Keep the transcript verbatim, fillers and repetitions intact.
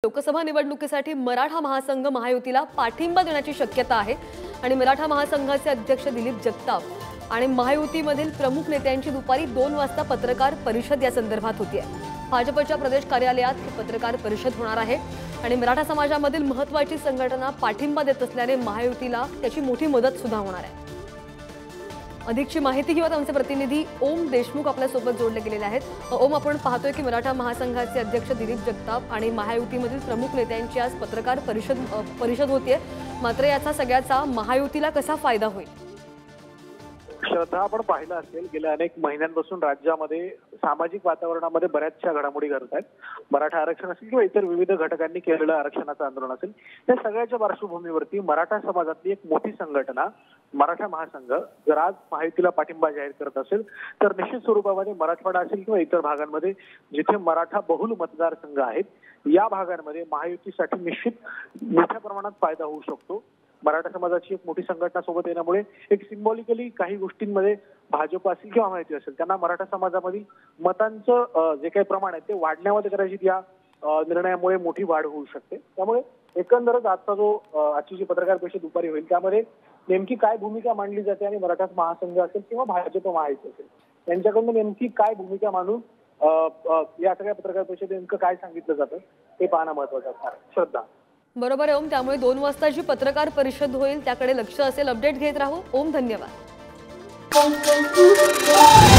लोकसभा निवडणुकीसाठी मराठा महासंघ महायुतीला पाठिंबा देण्याची शक्यता आहे आणि मराठा महासंघाचे अध्यक्ष दिलीप जगताप आणि महायुतीमधील प्रमुख नेत्यांची दुपारी दोन वाजता पत्रकार परिषद या संदर्भात होती आहे। भाजपच्या प्रदेश कार्यालयात ही पत्रकार परिषद होणार आहे आणि मराठा समाजामधील महत्त्वाची संघटना पाठिंबा देत असल्याने महायुतीला त्याची मोठी मदत सुद्धा होणार आहे। अधिकची माहिती घेऊन आमचे प्रतिनिधी ओम देशमुख आपल्या सोबत जोडले गेलेले आहेत। ओम, आपण पाहतोय की मराठा महासंघाचे अध्यक्ष दिलीप जगताप आणि महायुतीमधील प्रमुख नेत्यांची आज पत्रकार परिषद परिषद होतीये, मात्र याचा सगळ्याचा महायुतीला कसा फायदा होईल? श्रद्धा, आपण पाहिलं असेल गेल्या अनेक महिन्यांपासून राज्यामध्ये सामाजिक वातावरणामध्ये बऱ्याचशा घडामोडी घडत आहेत। मराठा आरक्षण असेल किंवा इतर विविध घटकांनी केलेलं आरक्षणाचं आंदोलन असेल, या सगळ्याच्या पार्श्वभूमीवरती मराठा समाजातली एक मोठी संघटना मराठा महासंघ जर आज महायुतीला पाठिंबा जाहीर करत असेल तर निश्चित स्वरूपामध्ये मराठवाडा असेल किंवा इतर भागांमध्ये जिथे मराठा बहुल मतदारसंघ आहेत, या भागांमध्ये महायुतीसाठी निश्चित मोठ्या प्रमाणात फायदा होऊ शकतो। मराठा समाजाची एक मोठी संघटना सोबत येण्यामुळे एक सिम्बॉलिकली काही गोष्टींमध्ये भाजप असेल किंवा महायुती असेल त्यांना मराठा समाजामधील मतांचं जे काही प्रमाण आहे ते वाढण्यामध्ये कदाचित या निर्णयामुळे मोठी वाढ होऊ शकते। त्यामुळे एकंदरच आजचा जो आजची जी पत्रकार परिषद दुपारी होईल त्यामध्ये नेमकी काय भूमिका मांडली जाते आणि मराठा महासंघ असेल किंवा भाजप महायुती असेल यांच्याकडून नेमकी काय भूमिका मांडून या सगळ्या पत्रकार परिषदेत नेमकं काय सांगितलं जातं हे पाहणं महत्त्वाचं असणार आहे। श्रद्धा, बरोबर आहे ओम, त्यामुळे दोन वाजता जी पत्रकार परिषद होईल त्याकडे लक्ष असेल। अपडेट घेत राहू ओम, धन्यवाद।